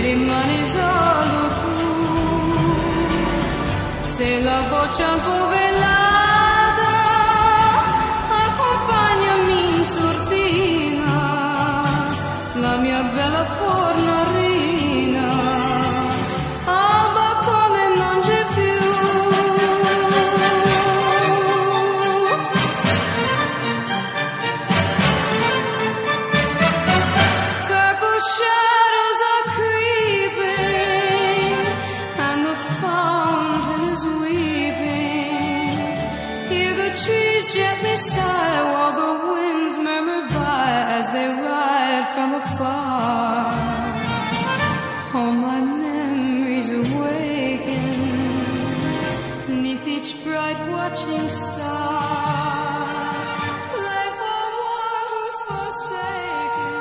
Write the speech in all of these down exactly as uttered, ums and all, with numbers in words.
rimani solo tu. Se la voce un po' velata, accompagnami in sordina, la mia bella fornarina, al balcone non c'è più. Purple shadows are creeping, and the fountain is weeping. Hear the trees gently sigh while the winds murmur by as they ride from afar. All my memories awaken 'neath each bright watching star. Play for one who's forsaken.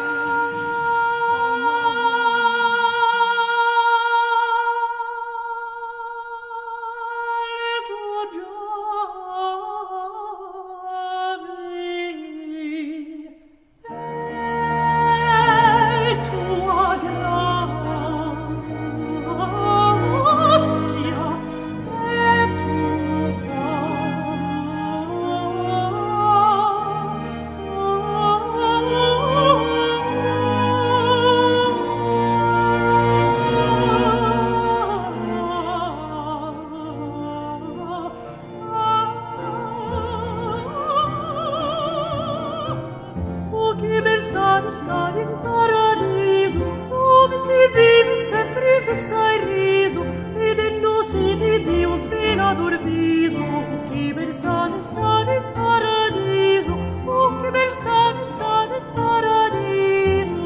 Stare in paradiso, dove si vive sempre festa e riso, vedendosi di Dio svelato il viso. Oh, che bel stare, stare in paradiso, oh, che bel stare, stare in paradiso.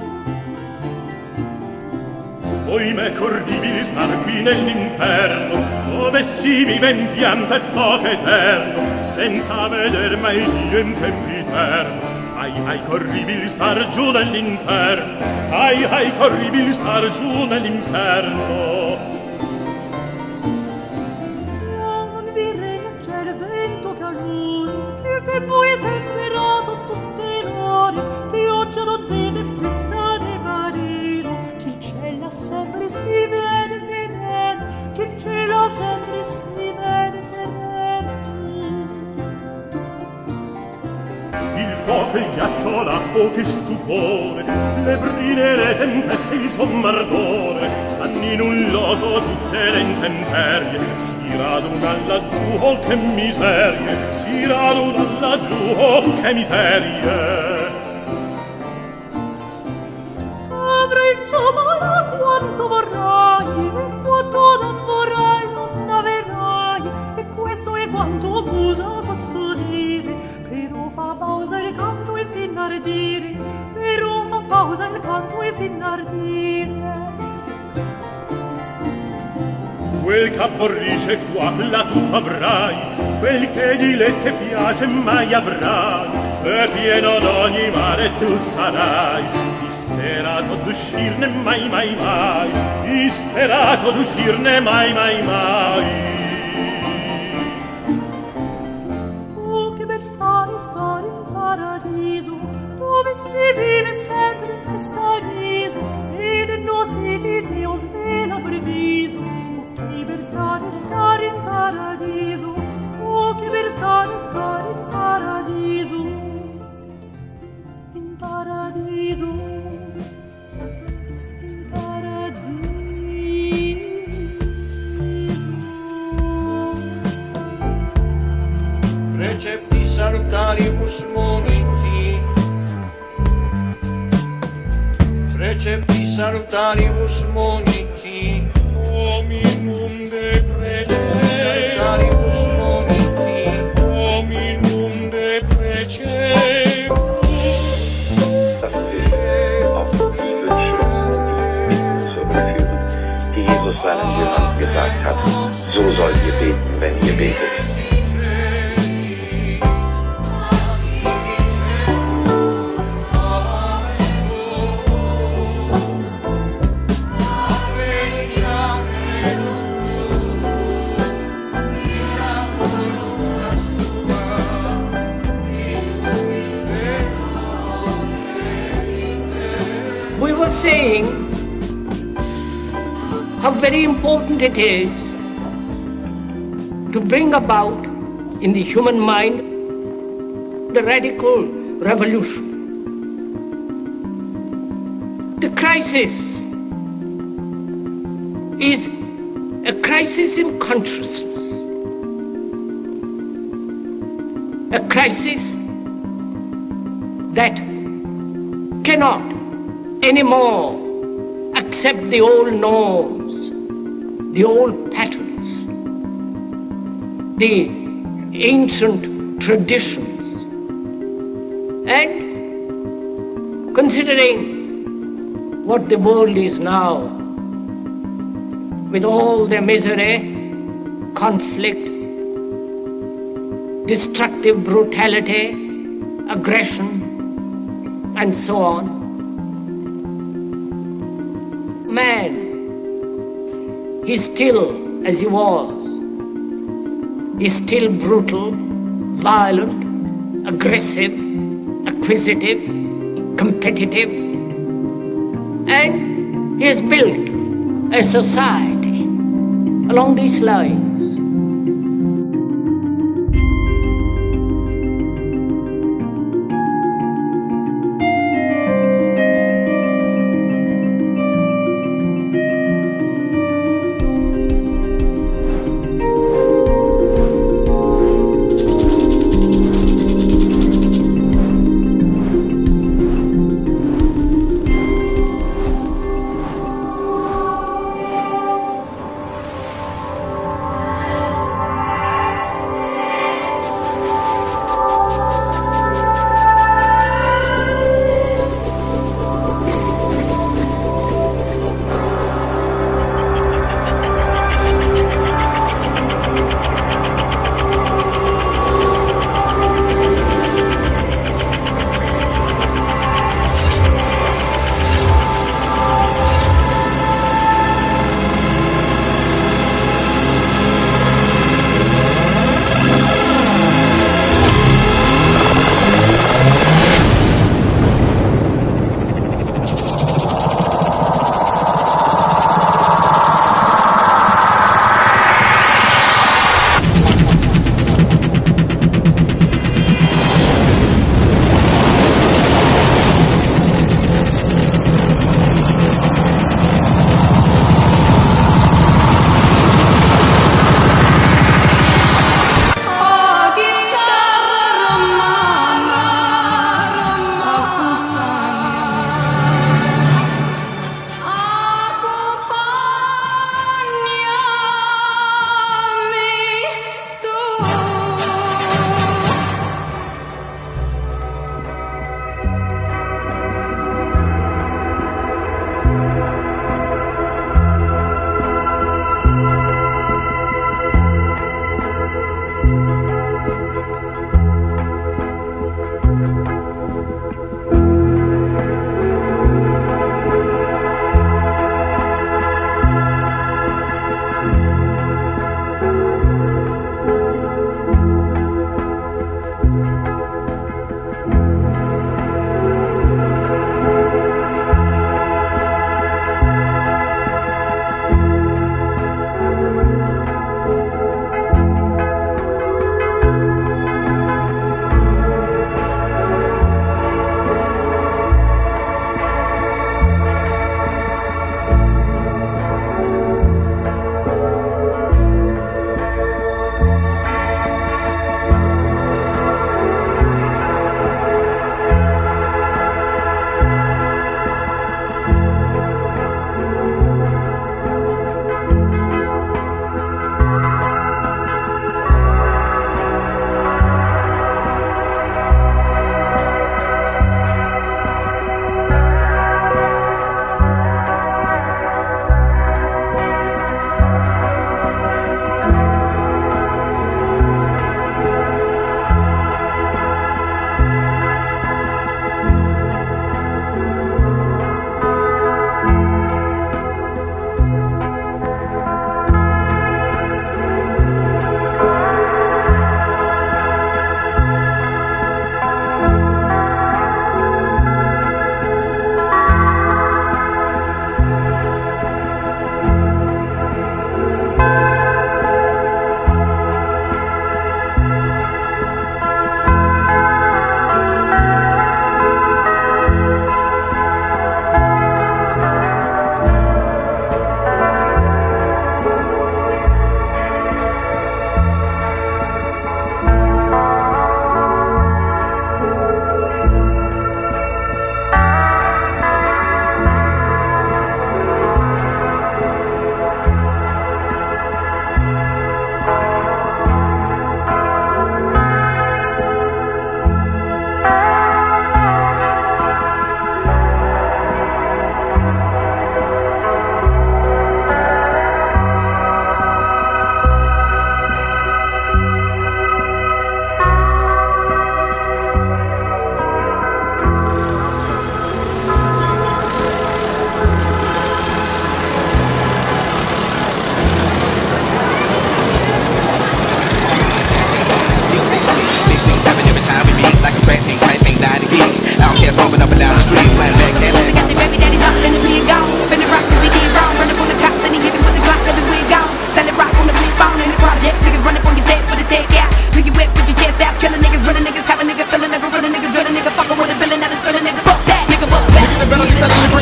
Poi m'è corribile star qui nell'inferno, dove si vive in pianta e fuoco eterno, senza veder mai Dio in tempo eterno. Ai, ai, corribili star giù nell'inferno, ai, ai, corribili star giù nell'inferno. Non vi regge il vento calore, che il tempo è temperato tutte le ore, pioggia non vede più stare marino, che il cielo sempre si vede sereno, che il cielo sempre si vede sereno. Il fuoco, il ghiaccio, l'acqua, che stupore, le brine, le tempeste, il sommardore, stanno in un loco tutte le intemperie, si radunano laggiù, oh che miserie, si radunano laggiù, oh che miserie. Avrai insomma quanto vorrai, e quanto non vorrai non averai, e questo è quanto cosa posso dire. Però fa pausa il canto e fin ardire, però fa pausa il canto e fin ardire. Quel che aborrisce qua, là tu avrai, quel che di lei che piace mai avrai, e pieno d'ogni male tu sarai, disperato d'uscirne mai mai mai, disperato d'uscirne mai mai mai. Stare in paradiso, dove si vive sempre in festa e riso, vedendosi di Dio svelato il viso. Oh, che per stare, stare in paradiso, oh, che per stare, stare in paradiso, in paradiso, in paradiso. Recepti salutaribus moniti, recepti salutaribus moniti, hominum de preceptaribus moniti, hominum de preceptus. Das ist auf die Wünsche zurückführen, die Jesus seinen Jüngern gesagt hat. So sollt ihr beten, wenn ihr betet. We will sing how very important it is to bring about in the human mind the radical revolution. The crisis is a crisis in consciousness, a crisis that cannot anymore accept the old norms, the old patterns, the ancient traditions. And considering what the world is now, with all the misery, conflict, destructive brutality, aggression, and so on, man is still as he was. Is still brutal, violent, aggressive, acquisitive, competitive, and he has built a society along these lines.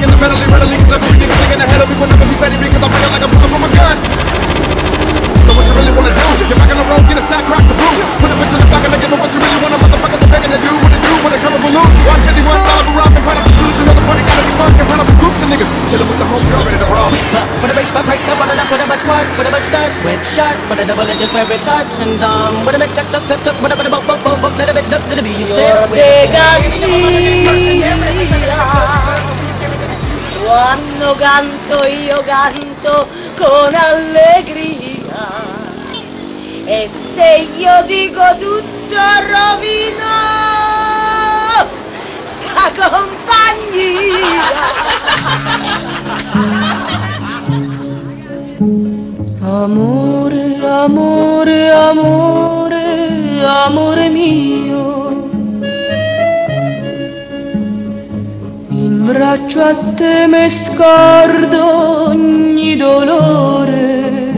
thinking the readily, readily, cause every nigga thinking ahead of me will never be ready because I bring it like a bullet from a gun. So what you really wanna do? Get back on the road, get a sack, crack the roof. Put a bitch in the back and make it what you really want. A motherfucker to begging to do what to do with a cover balloon. one fifty-one dollar rock and put up the twos. You know the party gotta be fun. Can run up with groups of niggas. Chillin' with the homegirl ready to brawl. Put a break, put a break, put it up, put a much work, put a much start with sharp, put a double and just where it touch and um, put a bit check the step, put a bit of boop, boop, boop, let a bit up to the beat. Quando canto io canto con allegria e se io dico tutto rovino sta compagnia. Amore, amore, amore, amore mio, in braccio a te me scordo ogni dolore,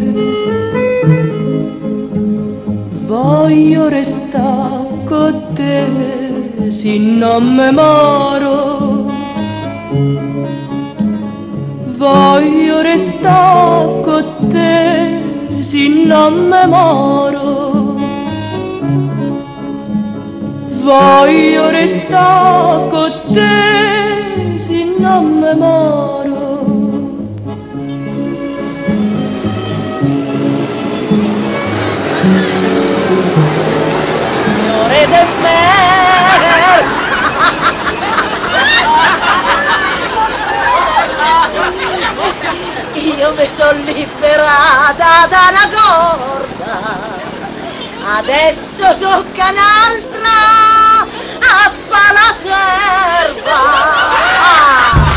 voglio restare con te se non me moro, voglio restare con te se non me moro, voglio restare con te se non me moro. Signore del mer, io mi sono liberata da una corda, adesso tocca un'altra a fa la serva.